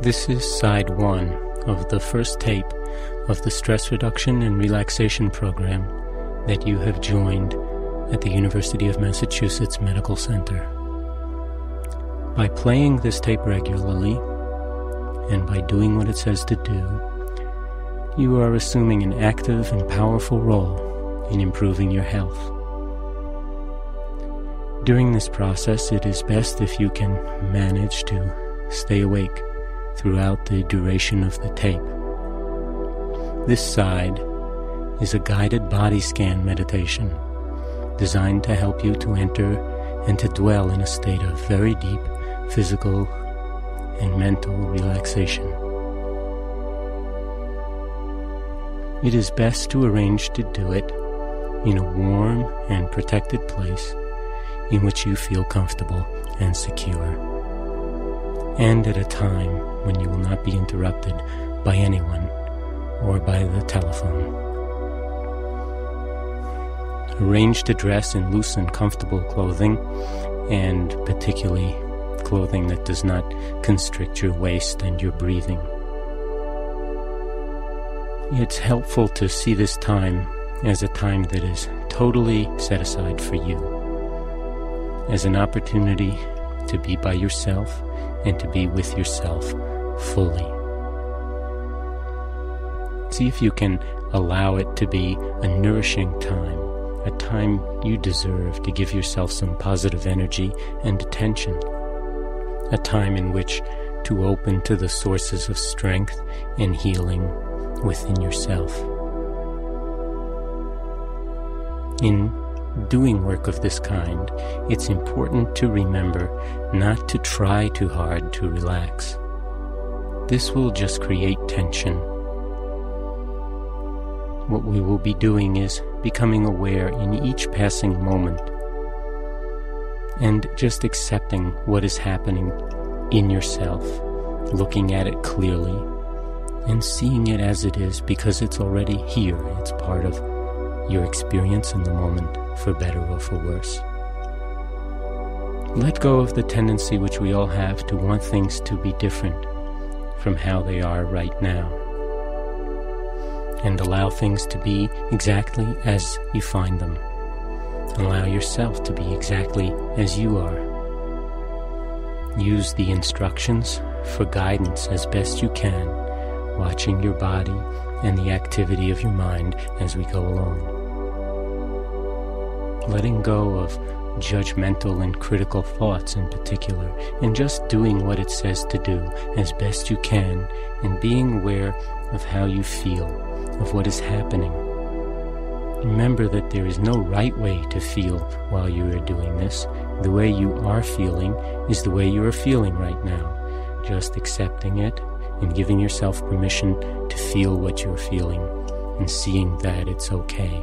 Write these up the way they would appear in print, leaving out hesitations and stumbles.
This is side 1 of the first tape of the stress reduction and relaxation program that you have joined at the University of Massachusetts Medical Center. By playing this tape regularly, and by doing what it says to do, you are assuming an active and powerful role in improving your health. During this process, it is best if you can manage to stay awake throughout the duration of the tape. This side is a guided body scan meditation designed to help you to enter and to dwell in a state of very deep physical and mental relaxation. It is best to arrange to do it in a warm and protected place in which you feel comfortable and secure, and at a time when you will not be interrupted by anyone or by the telephone. Arrange to dress in loose and comfortable clothing, and particularly clothing that does not constrict your waist and your breathing. It's helpful to see this time as a time that is totally set aside for you, as an opportunity to be by yourself and to be with yourself fully. See if you can allow it to be a nourishing time, a time you deserve to give yourself some positive energy and attention, a time in which to open to the sources of strength and healing within yourself. In doing work of this kind, it's important to remember not to try too hard to relax. This will just create tension. What we will be doing is becoming aware in each passing moment and just accepting what is happening in yourself, looking at it clearly and seeing it as it is because it's already here. It's part of your experience in the moment, for better or for worse. Let go of the tendency which we all have to want things to be different from how they are right now, and allow things to be exactly as you find them. Allow yourself to be exactly as you are. Use the instructions for guidance as best you can, watching your body and the activity of your mind as we go along. Letting go of judgmental and critical thoughts in particular, and just doing what it says to do as best you can, and being aware of how you feel, of what is happening. Remember that there is no right way to feel while you are doing this. The way you are feeling is the way you are feeling right now. Just accepting it and giving yourself permission to feel what you're feeling and seeing that it's okay.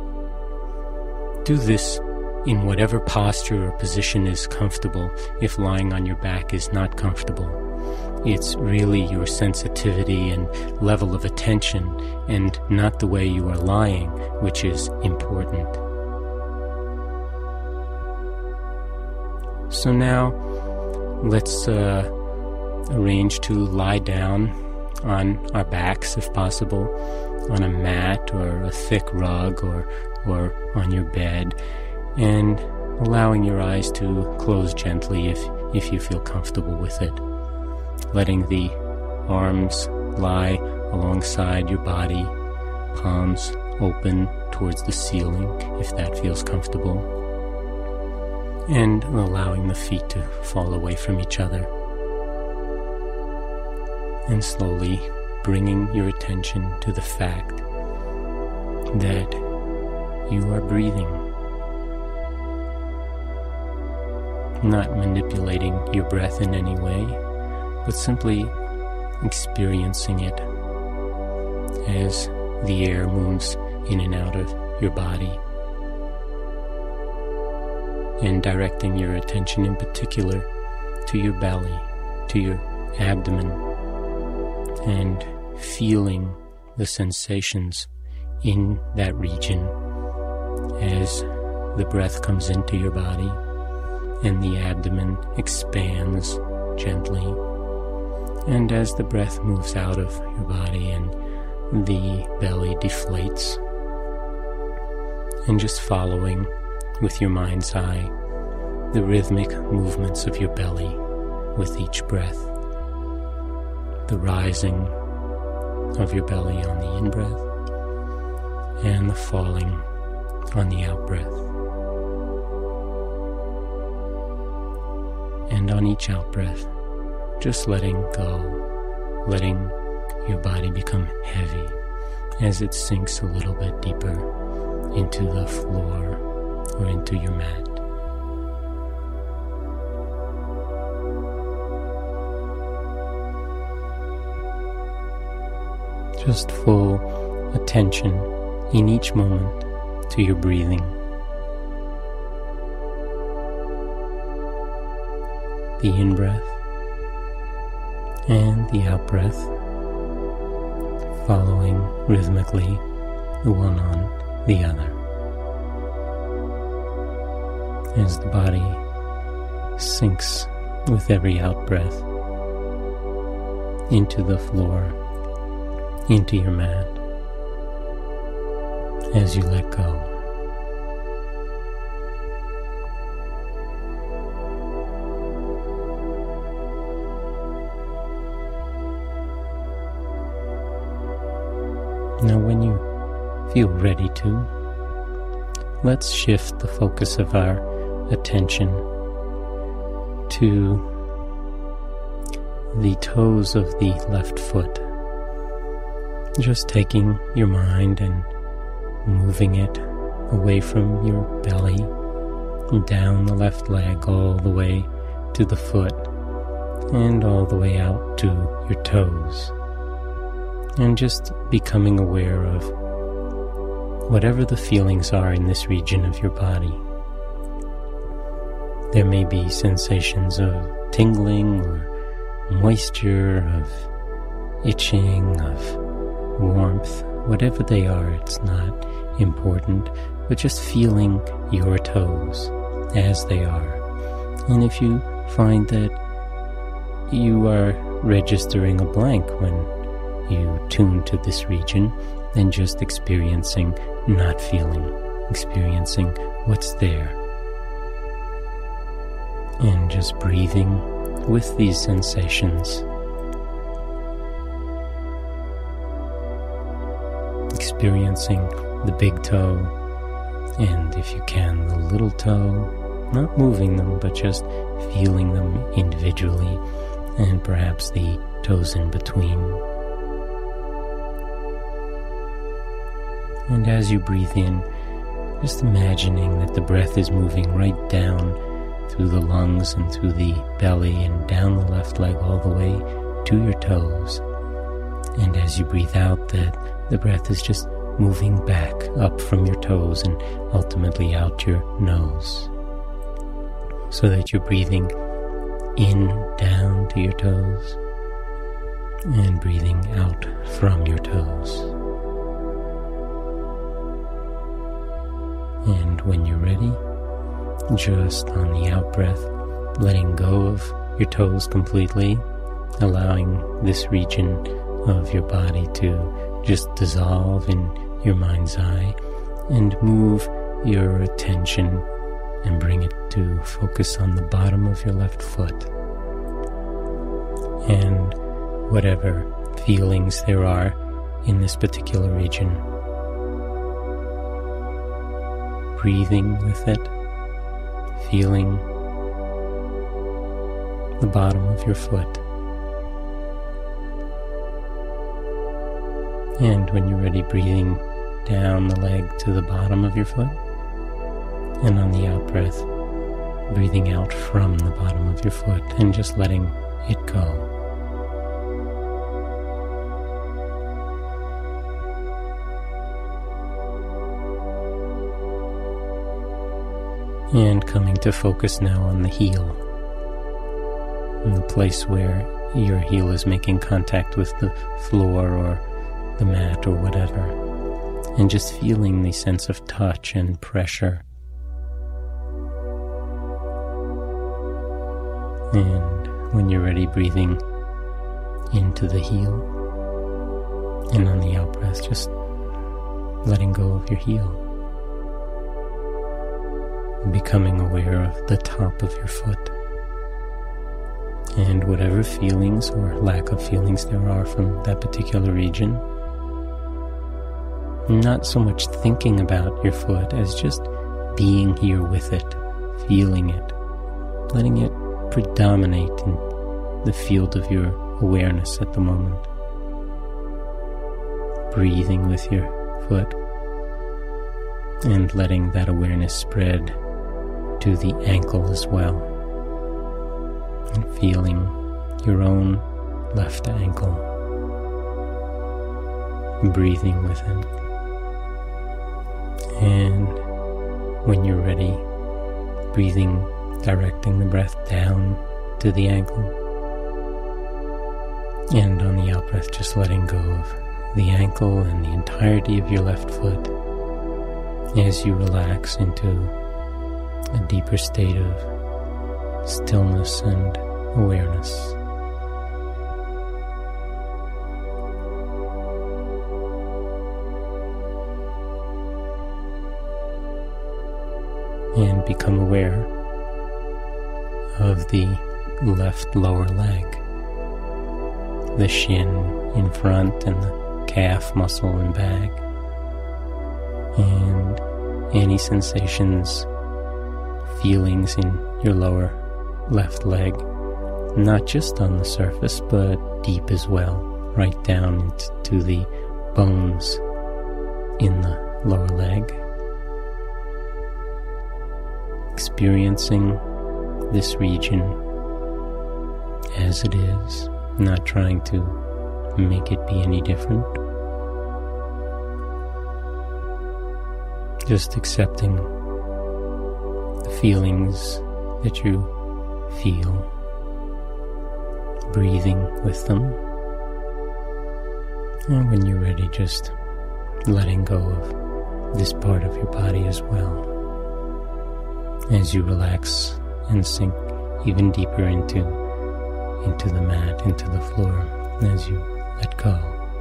Do this in whatever posture or position is comfortable if lying on your back is not comfortable. It's really your sensitivity and level of attention and not the way you are lying which is important. So now let's arrange to lie down on our backs if possible, on a mat or a thick rug or on your bed, and allowing your eyes to close gently if you feel comfortable with it. Letting the arms lie alongside your body, palms open towards the ceiling if that feels comfortable, and allowing the feet to fall away from each other. And slowly bringing your attention to the fact that you are breathing, not manipulating your breath in any way, but simply experiencing it as the air moves in and out of your body, and directing your attention in particular to your belly, to your abdomen, and feeling the sensations in that region as the breath comes into your body and the abdomen expands gently, And as the breath moves out of your body and the belly deflates, and just following with your mind's eye the rhythmic movements of your belly with each breath, the rising of your belly on the in-breath and the falling on the out-breath. And on each out-breath, just letting go, letting your body become heavy as it sinks a little bit deeper into the floor or into your mat. Just full attention in each moment to your breathing. The in-breath and the out-breath, following rhythmically the one on the other. As the body sinks with every out-breath into the floor, into your mat, as you let go. Now when you feel ready to, let's shift the focus of our attention to the toes of the left foot. Just taking your mind and moving it away from your belly, down the left leg all the way to the foot, and all the way out to your toes. And just becoming aware of whatever the feelings are in this region of your body. There may be sensations of tingling or moisture, of itching, of warmth, whatever they are, it's not important, but just feeling your toes as they are. And if you find that you are registering a blank when you tune to this region, then just experiencing not feeling, experiencing what's there. And just breathing with these sensations. Experiencing the big toe, and if you can, the little toe, not moving them, but just feeling them individually, and perhaps the toes in between. And as you breathe in, just imagining that the breath is moving right down through the lungs and through the belly and down the left leg all the way to your toes. And as you breathe out, that the breath is just moving back up from your toes and ultimately out your nose. So that you're breathing in down to your toes and breathing out from your toes. And when you're ready, just on the out-breath, letting go of your toes completely, allowing this region of your body to just dissolve in your mind's eye, and move your attention and bring it to focus on the bottom of your left foot. And whatever feelings there are in this particular region, breathing with it, feeling the bottom of your foot. And when you're ready, breathing down the leg to the bottom of your foot. And on the out-breath, breathing out from the bottom of your foot and just letting it go. And coming to focus now on the heel, in the place where your heel is making contact with the floor or the mat or whatever, and just feeling the sense of touch and pressure. And when you're ready, breathing into the heel. And on the out-breath, just letting go of your heel. Becoming aware of the top of your foot. And whatever feelings or lack of feelings there are from that particular region. Not so much thinking about your foot as just being here with it, feeling it, letting it predominate in the field of your awareness at the moment. Breathing with your foot and letting that awareness spread to the ankle as well. And feeling your own left ankle. Breathing with it. And when you're ready, breathing, directing the breath down to the ankle. And on the out-breath, just letting go of the ankle and the entirety of your left foot as you relax into a deeper state of stillness and awareness. And become aware of the left lower leg, the shin in front and the calf muscle and back, and any sensations, feelings in your lower left leg, not just on the surface but deep as well, right down into the bones in the lower leg. Experiencing this region as it is, not trying to make it be any different. Just accepting the feelings that you feel, breathing with them, and when you're ready, just letting go of this part of your body as well. As you relax and sink even deeper into the mat, into the floor, as you let go.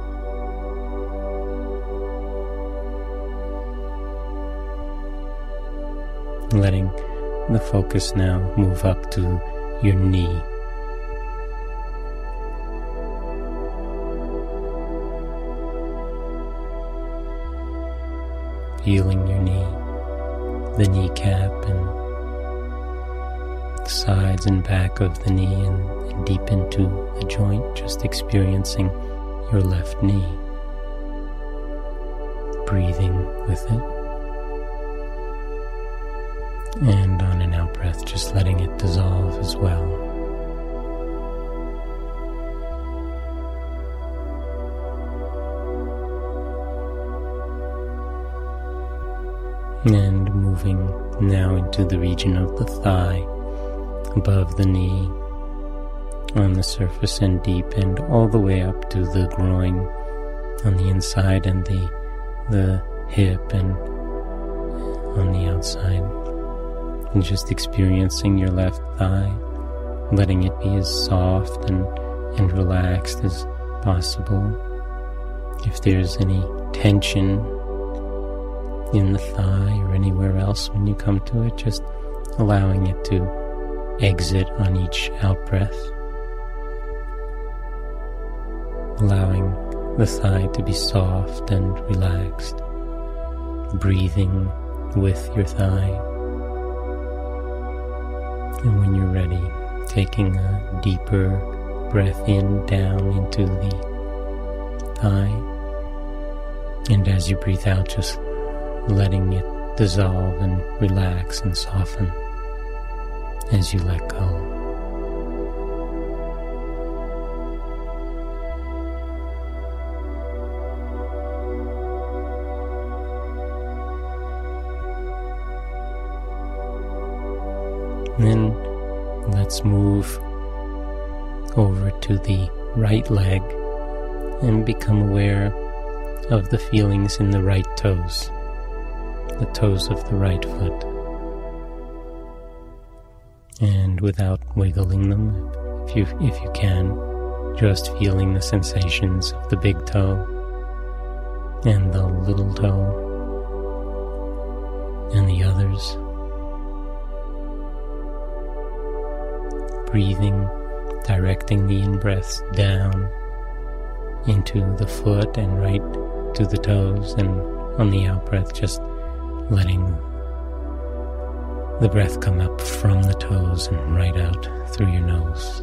Letting the focus now move up to your knee. Feeling your knee, the kneecap and the sides and back of the knee and deep into the joint, just experiencing your left knee. Breathing with it. And on an out breath, just letting it dissolve as well. And moving now into the region of the thigh, above the knee, on the surface and deep, and all the way up to the groin on the inside and the hip and on the outside. And just experiencing your left thigh, letting it be as soft and relaxed as possible. If there's any tension in the thigh or anywhere else when you come to it, just allowing it to exit on each out-breath. Allowing the thigh to be soft and relaxed. Breathing with your thigh. And when you're ready, taking a deeper breath in, down into the thigh. And as you breathe out, just letting it dissolve and relax and soften as you let go. And then let's move over to the right leg and become aware of the feelings in the right toes, the toes of the right foot. And without wiggling them, if you can, Just feeling the sensations of the big toe and the little toe and the others. Breathing, directing the in-breaths down into the foot and right to the toes, and on the out-breath just letting the breath come up from the toes and right out through your nose.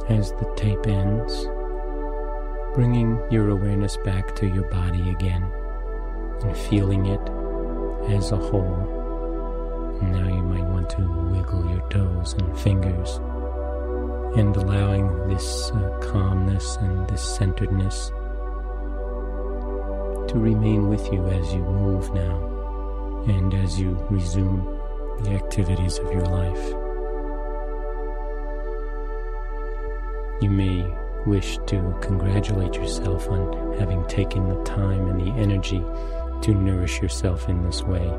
as the tape ends, bringing your awareness back to your body again and feeling it as a whole. And now you might want to wiggle your toes and fingers and allowing this calmness and this centeredness to remain with you as you move now and as you resume the activities of your life. You may wish to congratulate yourself on having taken the time and the energy to nourish yourself in this way,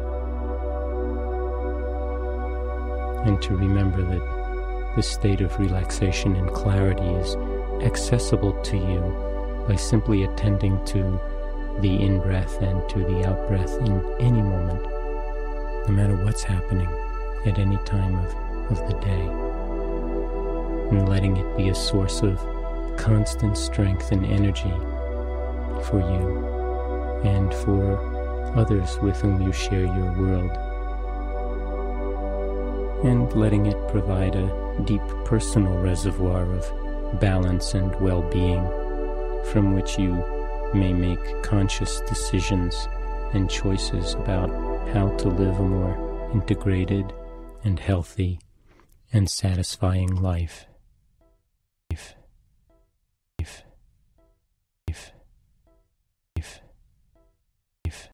and to remember that this state of relaxation and clarity is accessible to you by simply attending to the in-breath and to the out-breath in any moment, no matter what's happening at any time of the day, and letting it be a source of constant strength and energy for you and for others with whom you share your world, and letting it provide a deep personal reservoir of balance and well-being from which you may make conscious decisions and choices about how to live a more integrated and healthy and satisfying life.